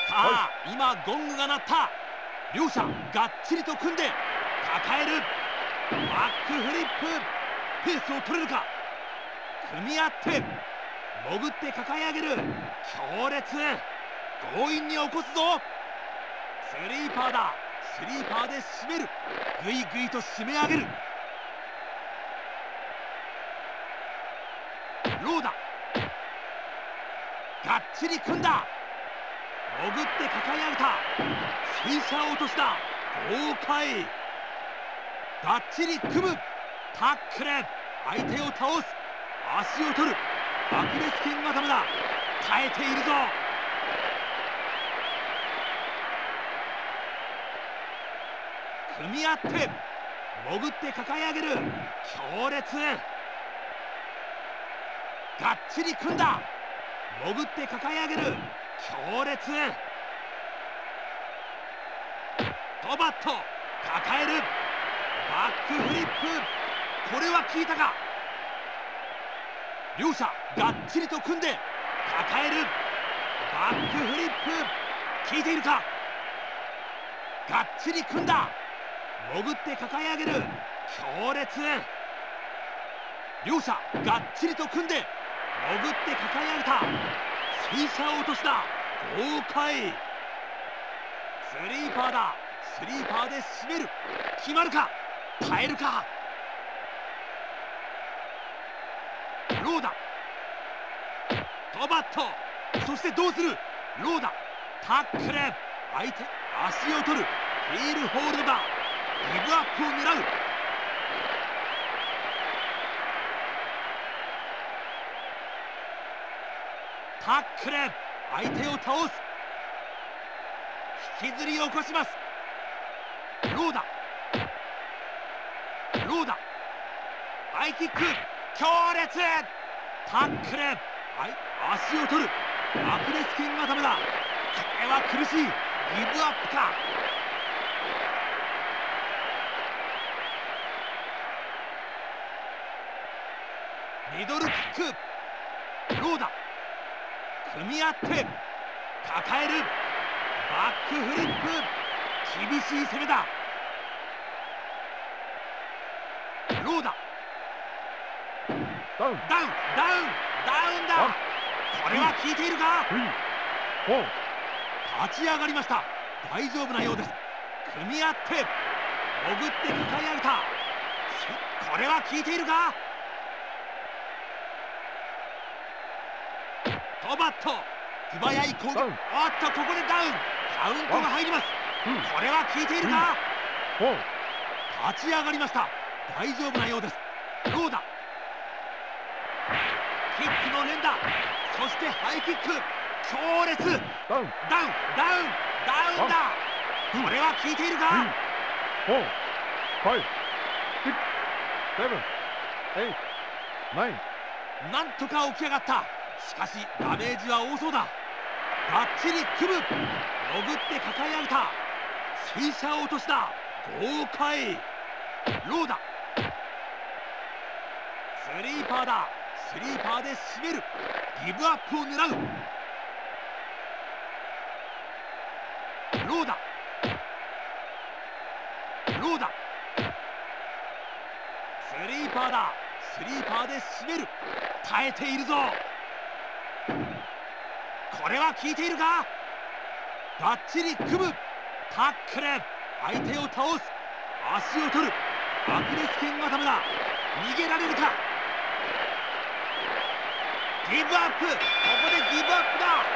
さあ今ゴングが鳴った。両者がっちりと組んで抱える。バックフリップ。ペースを取れるか。組み合って潜って抱え上げる。強烈。強引に起こすぞ。スリーパーだ。スリーパーで締める。ぐいぐいと締め上げる。ローだ。がっちり組んだ。潜って抱え上げた。水車落としだ。豪快。がっちり組む。タックル。相手を倒す。足を取る。アキレス腱固めだ。耐えているぞ。組み合って潜って抱え上げる。強烈。がっちり組んだ。潜って抱え上げる。強烈。トバット抱える。バックフリップ。これは効いたか。両者がっちりと組んで抱える。バックフリップ効いているか。がっちり組んだ。潜って抱え上げる。強烈。両者がっちりと組んで潜って抱え上げた。水車落としだ。豪快。スリーパーだ。スリーパーで締める。決まるか。耐えるか。ローだ。トバット。そしてどうする。ローだ。タックル。相手足を取る。ヒールホールドだ。ギブアップを狙う。タックル。相手を倒す。引きずり起こします。ローだ。ローだ。ハイキック。強烈。タックル。足を取る。アキレス腱固めだ。これは苦しい。ギブアップか。ミドルキック。ローだ。組み合って抱える。バックフリップ。厳しい攻めだ。ローだ。 ダウンダウンダウンダウンだ。これは効いているか。立ち上がりました。大丈夫なようです。組み合って潜って抱え上げた。これは効いているか。トバット。素早い攻撃。おっとここでダウン。カウントが入ります。これは効いているか。立ち上がりました。大丈夫なようです。ローだ。キックの連打。そしてハイキック。強烈。 ダウンダウンダウンダウンだ。これは効いているか。なんとか起き上がった。しかしダメージは多そうだ。がっちり組む。潜って抱え上げた。水車落としだ。豪快。ローだ。スリーパーだ。スリーパーで締める。ギブアップを狙う。ローだ。ローだ。スリーパーだ。スリーパーで締める。耐えているぞ。これは効いているか。がっちり組む。タックル。相手を倒す。足を取る。アキレス腱固めだ。逃げられるか。ギブアップ。ここでギブアップだ。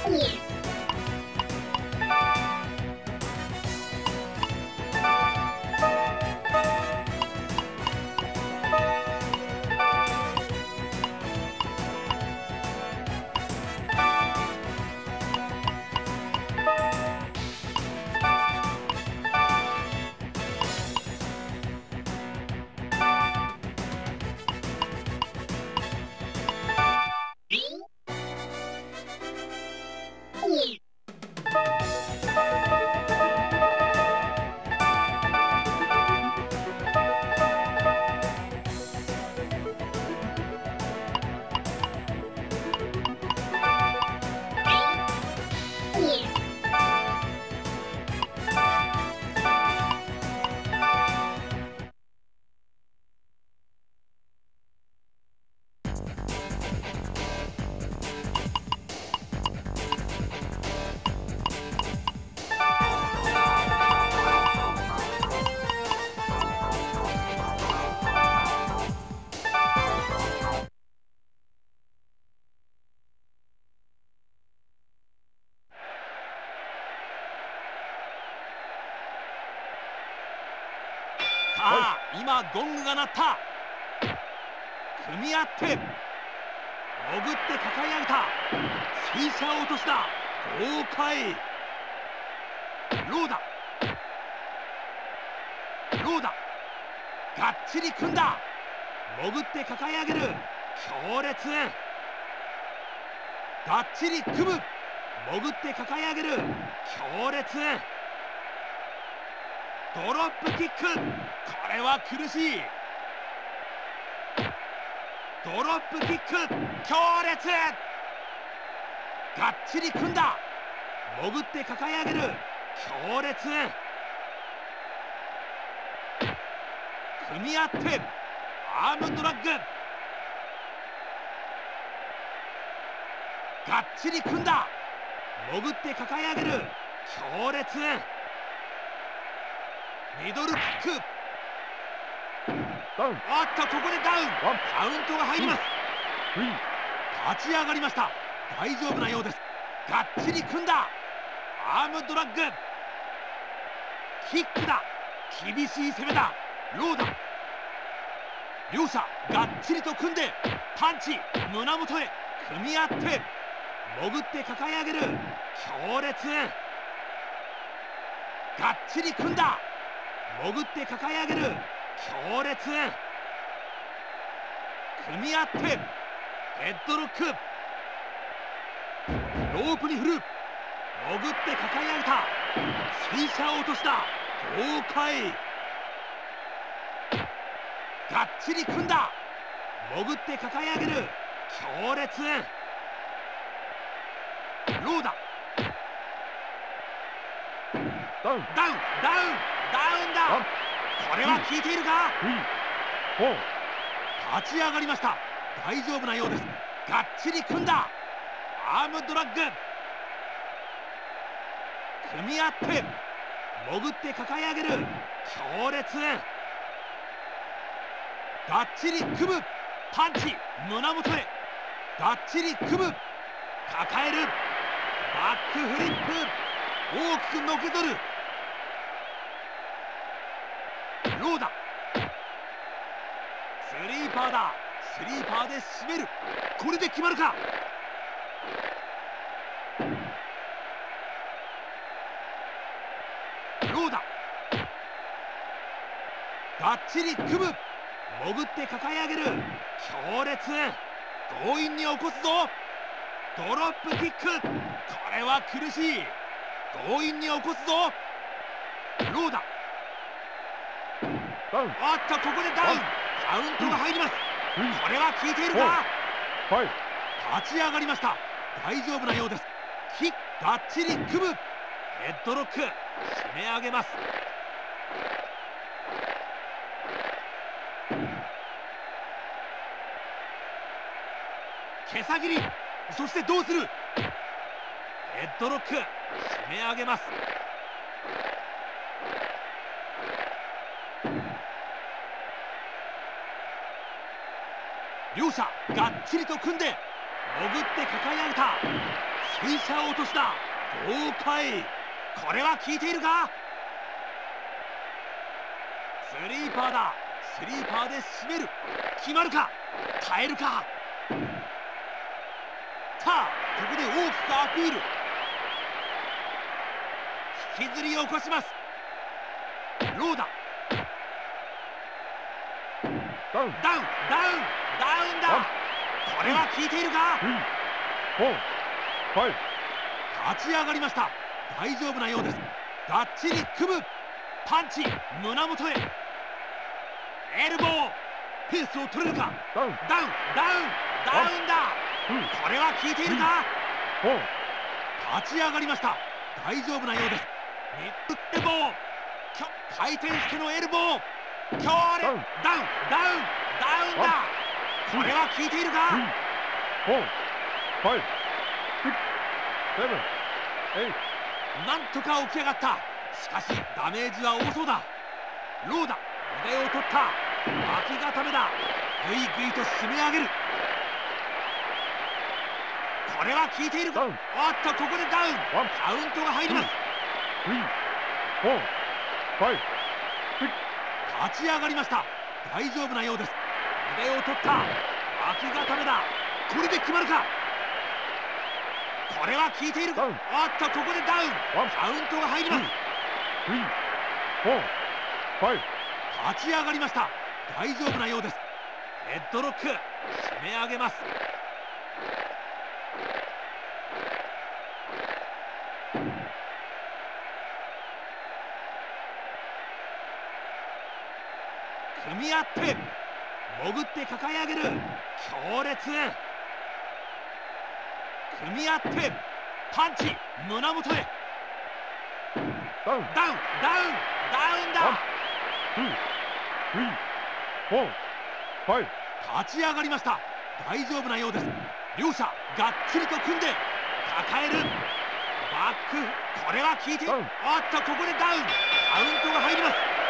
さあ、今ゴングが鳴った。組み合って潜って抱え上げた。水車落としだ。豪快。ローだローだ。がっちり組んだ。潜って抱え上げる。強烈。がっちり組む。潜って抱え上げる。強烈。ドロップキック。これは苦しい。ドロップキック。強烈。がっちり組んだ。潜って抱え上げる。強烈。組み合ってアームドラッグ。がっちり組んだ。潜って抱え上げる。強烈。ミドルキック。 ダウン。 ここでダウン。カウントが入ります。立ち上がりました。大丈夫なようです。がっちり組んだ。アームドラッグ。キックだ。厳しい攻めだ。ローだ。両者がっちりと組んでパンチ。胸元へ組み合って潜って抱え上げる。強烈。がっちり組んだ。潜って抱え上げる。強烈。組み合ってヘッドロック。ロープに振る。潜って抱え上げた。水車落としだ。豪快。がっちり組んだ。潜って抱え上げる。強烈。ローだ。 ダウン。 ダウンダウンダウンだ。これは効いているか。立ち上がりました。大丈夫なようです。がっちり組んだ。アームドラッグ。組み合って潜って抱え上げる。強烈。がっちり組む。パンチ。胸元へがっちり組む。抱える。バックフリップ。大きくのけ取る。ローだ。スリーパーだ。スリーパーで締める。これで決まるか。ローだ。がっちり組む。潜って抱え上げる。強烈。強引に起こすぞ。ドロップキック。これは苦しい。強引に起こすぞ。ローだ。 ダウン。 ここでダウン。カウントが入ります。これは効いているか。立ち上がりました。大丈夫なようです。キック。がっちり組む。ヘッドロック。締め上げます。毛先切り。そしてどうする。ヘッドロック。締め上げます。両者がっちりと組んで潜って抱え上げた。 傾斜落としだ。豪快。これは効いているか。スリーパーだ。スリーパーで締める。決まるか。耐えるか。さあここで大きくアピール。引きずり起こします。ローだ。 ダウン。 ダウンだ。これは効いているか。立ち上がりました。大丈夫なようです。がっちり組む。パンチ胸元へ。エルボー。ペースを取れるか。ダウンだ。これは効いているか。立ち上がりました。大丈夫なようです。ミッドエルボー。回転してのエルボー。強烈。ダウンだ。これは効いているか。なんとか起き上がった。しかしダメージは多そうだ。ローだ。腕を取った。脇固めだ。ぐいぐいと締め上げる。これは効いているか。おっとここでダウン。カウントが入ります。立ち上がりました。大丈夫なようです。腕を取った。脇固めだ。これで決まるか。これは効いているか。おっとここでダウン。カウントが入ります。立ち上がりました。大丈夫なようです。ヘッドロック。締め上げます。組み合って潜って抱え上げる。強烈。組み合ってパンチ胸元へ。ダウンだ。立ち上がりました。大丈夫なようです。両者がっちりと組んで抱える。バック。これは効いて。おっとここでダウン。カウントが入ります。